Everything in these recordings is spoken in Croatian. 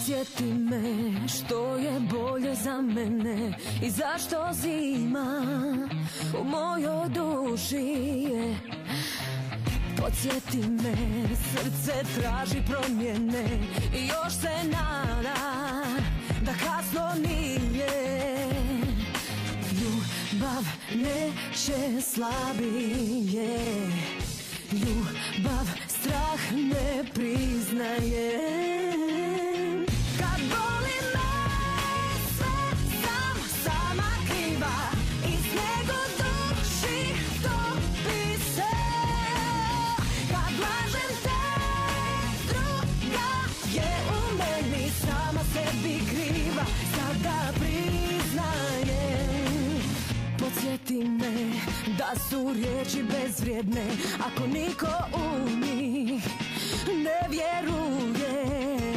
Podsjeti me što je bolje za mene i zašto zima u mojoj duši je. Podsjeti me, srce traži promjene i još se nada da kasno nije. Ljubav neće slabije, ljubav strah ne priznaje. Kad boli me sve sam sama kriva i sneg u duši topi se. Kad lažem te, druga je u meni, sama sebi kriva, sada priznajem. Podsjeti me da su riječi bezvrijedne ako niko u njih ne vjeruje.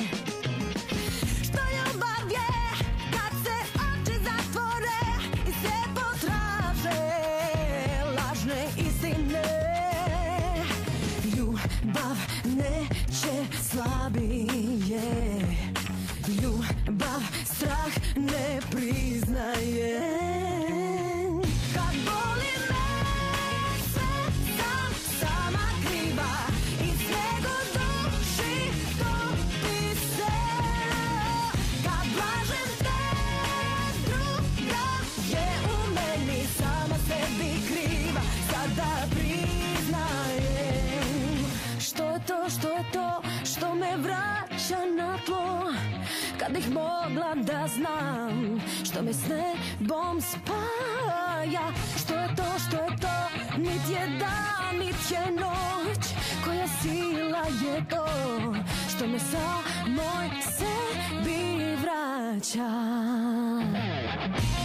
Što ljubav je kad se oči zatvore i sve potraže lažne istine. Ljubav neće slabije, ljubav strah ne priznaje. Što je to što me vraća na tlo, kad bih mogla da znam što me s nebom spaja. Što je to, nit je dan, nit je noć, koja sila je to što me samoj sebi vraća.